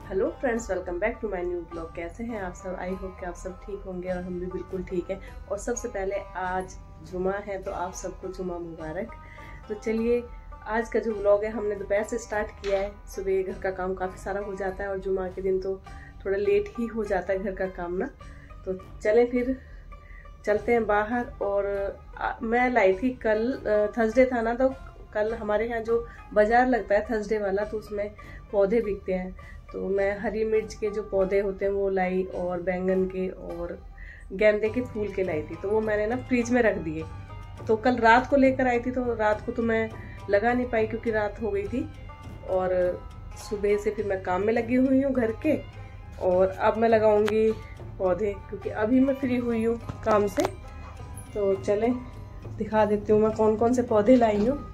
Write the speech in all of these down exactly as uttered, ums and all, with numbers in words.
Hello friends, welcome back to my new blog. कैसे हैं आप सब? आई होप कि आप सब ठीक होंगे और हम भी बिल्कुल ठीक हैं। और सबसे पहले आज जुमा है तो आप सबको जुमा मुबारक। तो चलिए, आज का जो ब्लॉग है हमने दोपहर से स्टार्ट किया है। सुबह घर का काम काफ़ी सारा हो जाता है और जुमा के दिन तो थोड़ा लेट ही हो जाता है घर का काम ना। तो चलें फिर चलते हैं बाहर। और आ, मैं लाई थी कल, थर्सडे था ना, तो कल हमारे यहाँ जो बाजार लगता है थर्सडे वाला, तो उसमें पौधे बिकते हैं। तो मैं हरी मिर्च के जो पौधे होते हैं वो लाई, और बैंगन के और गेंदे के फूल के लाई थी। तो वो मैंने ना फ्रिज में रख दिए। तो कल रात को लेकर आई थी, तो रात को तो मैं लगा नहीं पाई क्योंकि रात हो गई थी। और सुबह से फिर मैं काम में लगी हुई हूँ घर के, और अब मैं लगाऊंगी पौधे क्योंकि अभी मैं फ्री हुई हूँ काम से। तो चलें दिखा देती हूँ मैं कौन कौन से पौधे लाई हूँ।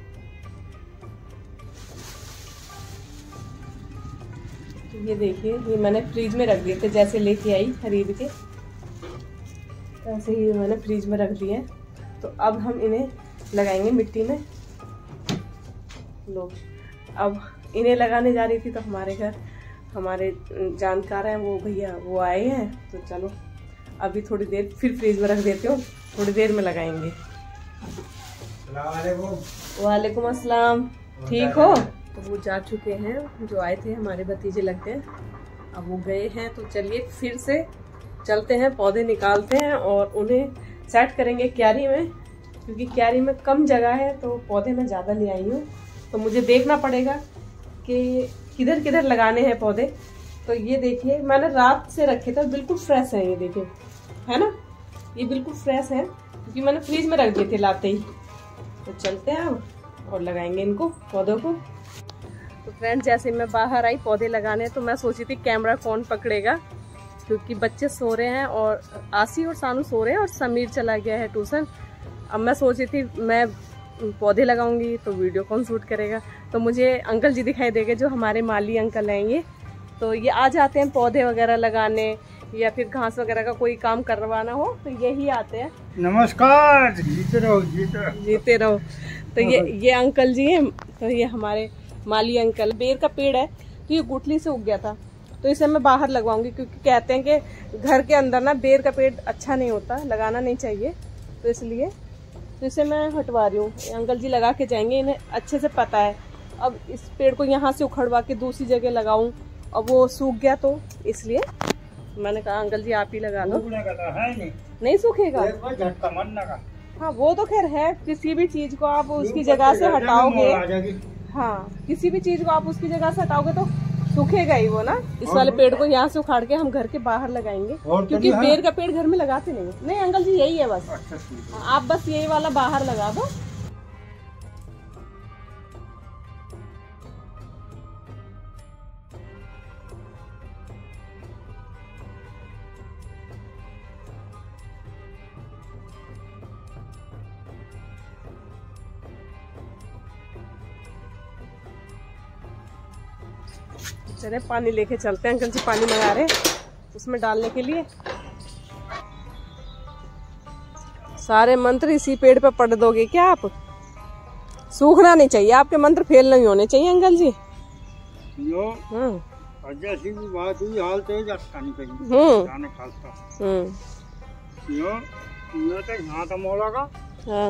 ये देखिए, ये मैंने फ्रिज में रख दिए थे, जैसे लेके आई खरीद के ऐसे ही मैंने फ्रिज में रख दिए। तो अब हम इन्हें लगाएंगे मिट्टी में। लो, अब इन्हें लगाने जा रही थी तो हमारे घर हमारे जानकार हैं वो भैया, वो आए हैं। तो चलो अभी थोड़ी देर फिर फ्रिज में रख देती हूँ, थोड़ी देर में लगाएंगे। वालेकुम अस्सलाम। ठीक हो? तो वो जा चुके हैं, जो आए थे हमारे भतीजे लगते हैं, अब वो गए हैं। तो चलिए फिर से चलते हैं, पौधे निकालते हैं और उन्हें सेट करेंगे क्यारी में, क्योंकि क्यारी में कम जगह है तो पौधे मैं ज़्यादा ले आई हूँ। तो मुझे देखना पड़ेगा कि किधर किधर लगाने हैं पौधे। तो ये देखिए, मैंने रात से रखे थे, बिल्कुल फ्रेश है। ये देखिए, है ना, ये बिल्कुल फ्रेश है क्योंकि मैंने फ्रिज में रख दिए थे लाते ही। तो चलते हैं अब और लगाएंगे इनको, पौधों को। तो फ्रेंड्स, जैसे मैं बाहर आई पौधे लगाने, तो मैं सोची थी कैमरा कौन पकड़ेगा, क्योंकि बच्चे सो रहे हैं और आसी और सानू सो रहे हैं और समीर चला गया है ट्यूशन। अब मैं सोची थी मैं पौधे लगाऊंगी तो वीडियो कौन शूट करेगा। तो मुझे अंकल जी दिखाई देंगे, जो हमारे माली अंकल हैं ये। तो ये आ जाते हैं पौधे वगैरह लगाने या फिर घास वगैरह का कोई काम करवाना हो तो यही आते हैं। नमस्कार, जीते रहो जीते रहो जीते रहो। तो ये ये अंकल जी हैं। तो ये हमारे माली अंकल। बेर का पेड़ है तो ये गुठली से उग गया था, तो इसे मैं बाहर लगवाऊंगी, क्योंकि कहते हैं कि घर के अंदर ना बेर का पेड़ अच्छा नहीं होता, लगाना नहीं चाहिए। तो इसलिए तो इसे मैं हटवा रही हूँ। अंकल जी लगा के जाएंगे, इन्हें अच्छे से पता है। अब इस पेड़ को यहाँ से उखड़वा के दूसरी जगह लगाऊं, अब वो सूख गया, तो इसलिए मैंने कहा अंकल जी आप ही लगा लो। नहीं, नहीं सूखेगा, झटका मन लगा। हाँ वो तो खैर है, किसी भी चीज को आप उसकी जगह से हटाओगे, हाँ किसी भी चीज को आप उसकी जगह से हटाओगे तो सूखेगा ही वो ना। इस वाले पेड़ को यहाँ से उखाड़ के हम घर के बाहर लगाएंगे, क्योंकि बेर का पेड़ घर में लगाते नहीं। नहीं अंकल जी, यही है बस। अच्छा, आप बस यही वाला बाहर लगा दो। चले पानी लेके चलते हैं, अंकल जी पानी मंगा रहे उसमें डालने के लिए। सारे मंत्र इसी पेड़ पे पढ़ दोगे क्या आप? सूखना नहीं चाहिए, आपके मंत्र फेल नहीं होने चाहिए अंकल जी। यो जैसी भी बात हुई, हाल तेज अच्छा नहीं कहीं जाने खालता। हम्म यो यो तो यहाँ तो मोला का। हाँ,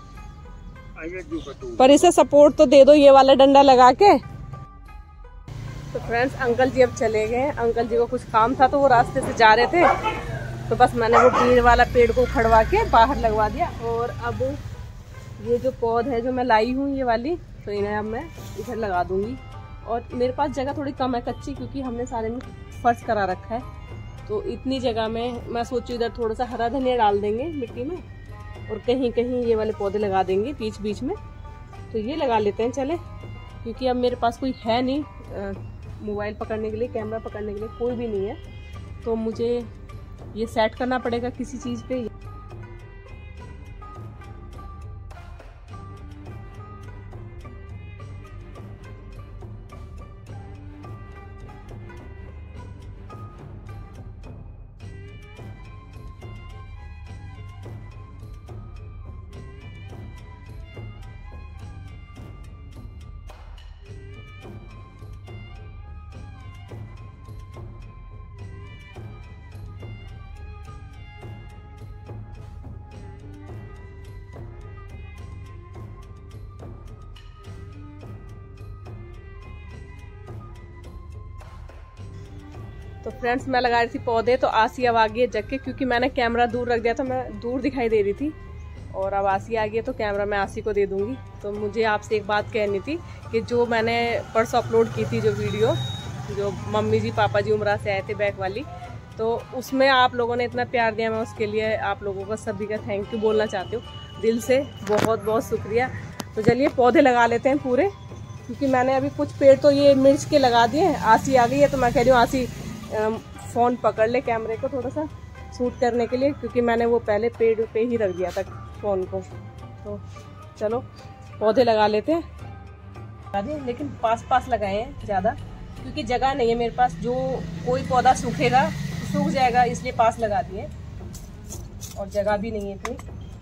पर इसे सपोर्ट तो दे दो, ये वाला डंडा लगा के। तो फ्रेंड्स, अंकल जी अब चले गए। अंकल जी को कुछ काम था तो वो रास्ते से जा रहे थे, तो बस मैंने वो पेड़ वाला पेड़ को उखड़वा के बाहर लगवा दिया। और अब ये जो पौध है जो मैं लाई हूँ ये वाली, तो इन्हें अब मैं इधर लगा दूंगी। और मेरे पास जगह थोड़ी कम है कच्ची, क्योंकि हमने सारे में फर्श करा रखा है। तो इतनी जगह में मैं सोचू इधर थोड़ा सा हरा धनिया डाल देंगे मिट्टी में, और कहीं कहीं ये वाले पौधे लगा देंगे बीच बीच में। तो ये लगा लेते हैं चले, क्योंकि अब मेरे पास कोई है नहीं मोबाइल पकड़ने के लिए, कैमरा पकड़ने के लिए कोई भी नहीं है। तो मुझे ये सेट करना पड़ेगा किसी चीज़ पे। तो फ्रेंड्स मैं लगा रही थी पौधे, तो आसी अब आ गई है जग के, क्योंकि मैंने कैमरा दूर रख दिया था, मैं दूर दिखाई दे रही थी, और अब आसी आ गई है तो कैमरा मैं आसी को दे दूंगी। तो मुझे आपसे एक बात कहनी थी कि जो मैंने परसों अपलोड की थी जो वीडियो, जो मम्मी जी पापा जी उमरा से आए थे बैक वाली, तो उसमें आप लोगों ने इतना प्यार दिया, मैं उसके लिए आप लोगों का सभी का थैंक यू बोलना चाहती हूँ दिल से, बहुत बहुत शुक्रिया। तो चलिए पौधे लगा लेते हैं पूरे, क्योंकि मैंने अभी कुछ पेड़ तो ये मिर्च के लगा दिए हैं। आसी आ गई है तो मैं कह रही हूँ आसी फ़ोन पकड़ ले कैमरे को थोड़ा सा शूट करने के लिए, क्योंकि मैंने वो पहले पेड़ पे ही रख दिया था फ़ोन को। तो चलो पौधे लगा लेते हैं, लगा दिए, लेकिन पास पास लगाए हैं ज़्यादा, क्योंकि जगह नहीं है मेरे पास, जो कोई पौधा सूखेगा सूख जाएगा, इसलिए पास लगा दिए, और जगह भी नहीं है इतनी।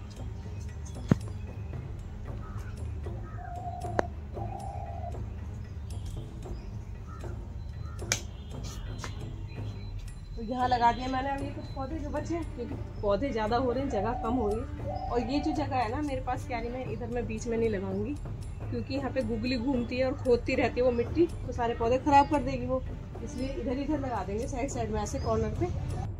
तो यहाँ लगा दिया मैंने अभी कुछ पौधे जो बचे, क्योंकि पौधे ज़्यादा हो रहे हैं, जगह कम हो रही। और ये जो जगह है ना मेरे पास क्यारी में, इधर मैं बीच में नहीं लगाऊंगी, क्योंकि यहाँ पे गुगली घूमती है और खोदती रहती है वो मिट्टी, तो सारे पौधे खराब कर देगी वो, इसलिए इधर इधर लगा देंगे साइड साइड में, ऐसे कॉर्नर पे।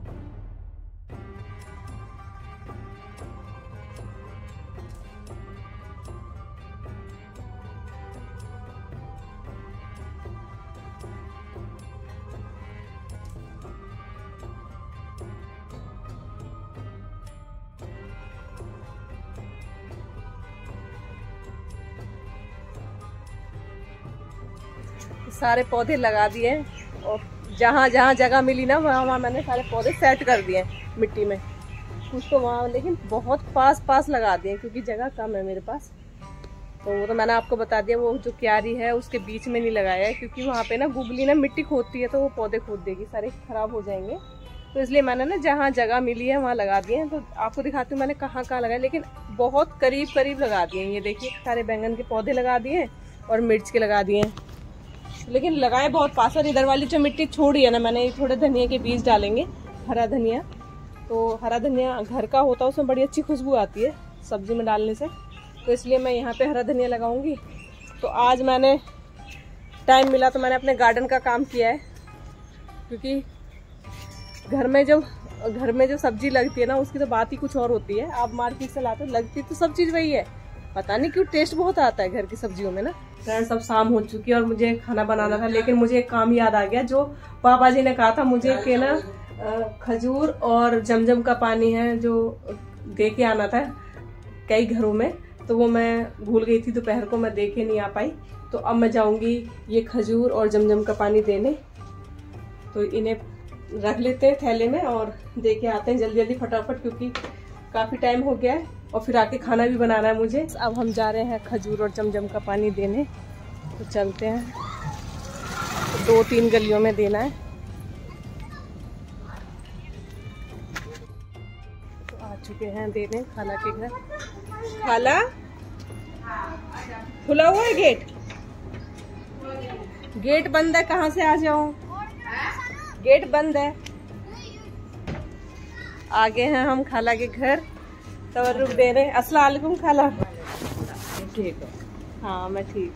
सारे पौधे लगा दिए, और जहाँ जहाँ जगह मिली ना वहाँ वहाँ मैंने सारे पौधे सेट कर दिए मिट्टी में, कुछ तो वहाँ, लेकिन बहुत पास पास लगा दिए क्योंकि जगह कम है मेरे पास। तो वो तो मैंने आपको बता दिया, वो जो क्यारी है उसके बीच में नहीं लगाया है, क्योंकि वहाँ पे ना गुगली ना मिट्टी खोदती है, तो वो पौधे खोद देगी, सारे खराब हो जाएंगे। तो इसलिए मैंने ना जहाँ जगह मिली है वहाँ लगा दिए हैं। तो आपको दिखाती हूँ मैंने कहाँ कहाँ लगाए, लेकिन बहुत करीब करीब लगा दिए। ये देखिए सारे बैंगन के पौधे लगा दिए और मिर्च के लगा दिए, लेकिन लगाए बहुत पास। और इधर वाली जो मिट्टी छोड़ी है ना मैंने, थोड़े धनिया के बीज डालेंगे, हरा धनिया। तो हरा धनिया घर का होता है, उसमें बड़ी अच्छी खुशबू आती है सब्जी में डालने से, तो इसलिए मैं यहाँ पे हरा धनिया लगाऊंगी। तो आज मैंने टाइम मिला तो मैंने अपने गार्डन का काम किया है, क्योंकि घर में जो घर में जो सब्जी लगती है ना उसकी तो बात ही कुछ और होती है। आप मार्केट से लाते लगती तो सब चीज़ वही है, पता नहीं क्यों टेस्ट बहुत आता है घर की सब्जियों में ना। फ्रेंड्स अब शाम हो चुकी है और मुझे खाना बनाना था, लेकिन मुझे एक काम याद आ गया जो पापा जी ने कहा था मुझे कि ना खजूर और जमजम का पानी है जो दे के आना था कई घरों में, तो वो मैं भूल गई थी, दोपहर को मैं दे के नहीं आ पाई। तो अब मैं जाऊंगी ये खजूर और जमजम का पानी देने, तो इन्हें रख लेते हैं थैले में और दे के आते हैं जल्दी जल्दी फटाफट, क्योंकि काफी टाइम हो गया है और फिर आके खाना भी बनाना है मुझे। अब हम जा रहे हैं खजूर और जमजम का पानी देने, तो चलते हैं। तो दो तीन गलियों में देना है। तो आ चुके हैं देने खाला के घर। खाला खुला हुआ है गेट? गेट बंद है, कहाँ से आ जाऊं? गेट बंद है। आगे हैं हम खाला के घर, तवरुक दे रहे। अस्सलाम वालेकुम खाला। ठीक है, हाँ मैं ठीक।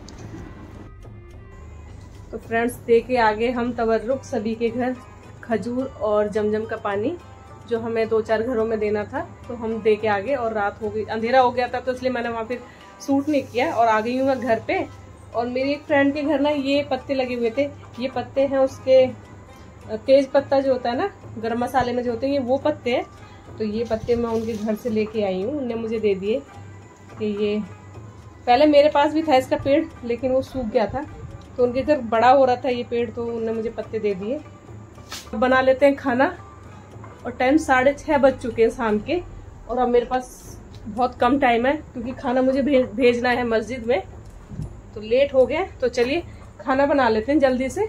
तो फ्रेंड्स दे के आगे हम तवरुक सभी के घर खजूर और जमजम का पानी, जो हमें दो चार घरों में देना था, तो हम दे के आगे। और रात हो गई, अंधेरा हो गया था, तो इसलिए मैंने वहाँ फिर शूट नहीं किया और आ गई हूँ मैं घर पे। और मेरी एक फ्रेंड के घर ना ये पत्ते लगे हुए थे, ये पत्ते हैं उसके तेज पत्ता जो होता है ना गरम मसाले में जो होते हैं, ये वो पत्ते हैं। तो ये पत्ते मैं उनके घर से लेके आई हूँ, उनने मुझे दे दिए कि ये, पहले मेरे पास भी था इसका पेड़ लेकिन वो सूख गया था, तो उनके घर बड़ा हो रहा था ये पेड़, तो उन्होंने मुझे पत्ते दे दिए। अब बना लेते हैं खाना, और टाइम साढ़े छः बज चुके हैं शाम के, और अब मेरे पास बहुत कम टाइम है क्योंकि खाना मुझे भेज भेजना है मस्जिद में, तो लेट हो गया। तो चलिए खाना बना लेते हैं जल्दी से।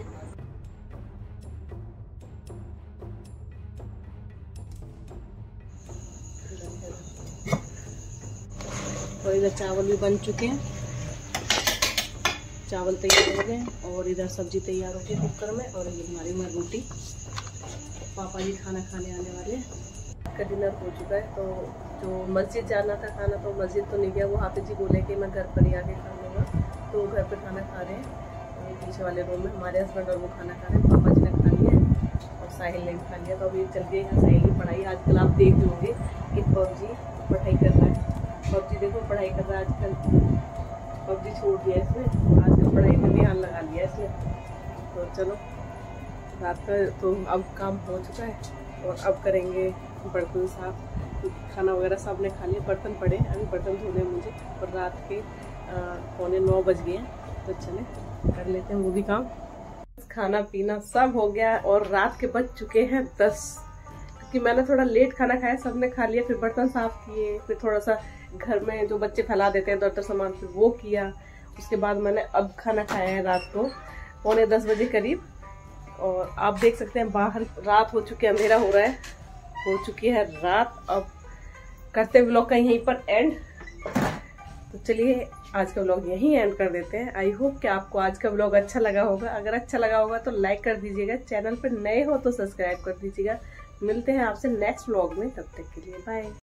और इधर चावल भी बन चुके हैं, चावल तैयार हो गए और इधर सब्जी तैयार हो गई कुकर में, और ये हमारी में रोटी। पापा जी खाना खाने आने वाले हैं। का डिनर हो चुका है, तो जो मस्जिद जाना था खाना, तो मस्जिद तो नहीं गया, वो हाफिज जी बोले कि मैं घर पर ही आके खा लूँगा, तो घर पर खाना खा रहे हैं। पीछे वाले रूम में हमारे हस्बैंड और वो खाना खा रहे हैं। पापा जी ने खा लिया है और साहिल ने भी खा लिया। तो अभी चल गए हैं साहिल की पढ़ाई। आजकल आप देख लोगे कि पबजी पढ़ाई कर रहा है, पबजी देखो पढ़ाई कर रहा है आजकल, पबजी छोड़ दिया इसने, आजकल पढ़ाई में ध्यान लगा लिया इसने। तो चलो रात का तो अब काम हो चुका है और अब करेंगे बर्तन साफ। खाना वगैरह सब ने खा लिया, बर्तन पड़े अभी बर्तन धोने मुझे, और रात के पौने नौ बज गए हैं। तो चले कर लेते हैं वो भी काम। खाना पीना सब हो गया और रात के बज चुके हैं दस, क्योंकि मैंने थोड़ा लेट खाना खाया, सबने खा लिया। फिर बर्तन साफ किए, फिर थोड़ा सा घर में जो बच्चे फैला देते हैं दफ्तर सामान, फिर वो किया। उसके बाद मैंने अब खाना खाया है रात को पौने दस बजे करीब। और आप देख सकते हैं बाहर रात हो चुकी है, अंधेरा हो रहा है, हो चुकी है रात। अब करते व्लॉग का यहीं पर एंड। तो चलिए आज का व्लॉग यहीं एंड कर देते हैं। आई होप कि आपको आज का व्लॉग अच्छा लगा होगा। अगर अच्छा लगा होगा तो लाइक कर दीजिएगा, चैनल पर नए हो तो सब्सक्राइब कर दीजिएगा। मिलते हैं आपसे नेक्स्ट व्लॉग में, तब तक के लिए बाय।